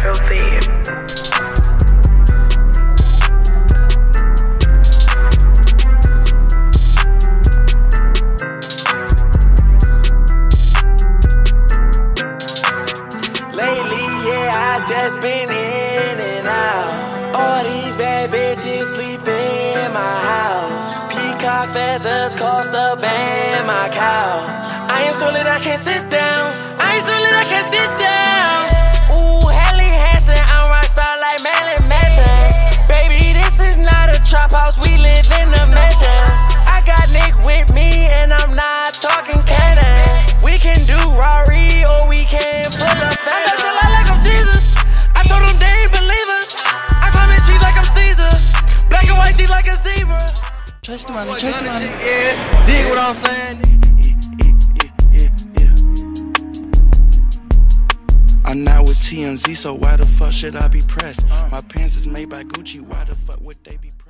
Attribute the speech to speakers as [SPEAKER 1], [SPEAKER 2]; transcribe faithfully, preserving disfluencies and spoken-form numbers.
[SPEAKER 1] filthy.
[SPEAKER 2] Just been in and out. All these bad bitches sleep in my house. Peacock feathers cost a band my cow. I am so lit I can't sit down. I am so lit I can't sit down. Ooh, Helly Hansen, I'm rock star like Marilyn Manson. Baby, this is not a trap house, we live in a mansion. I got Nick with me and I'm not talking cannon. We can do Rory or we can pull a Phantom. Like I'm Jesus. I told them they ain't believers. I climb in trees like I'm Caesar. Black and white teeth like a zebra.
[SPEAKER 3] Chase the money, chase the money.
[SPEAKER 2] Yeah, dig what I'm saying?
[SPEAKER 3] Yeah, yeah, yeah. I'm not with T M Z, so why the fuck should I be pressed? My pants is made by Gucci, why the fuck would they be pressed?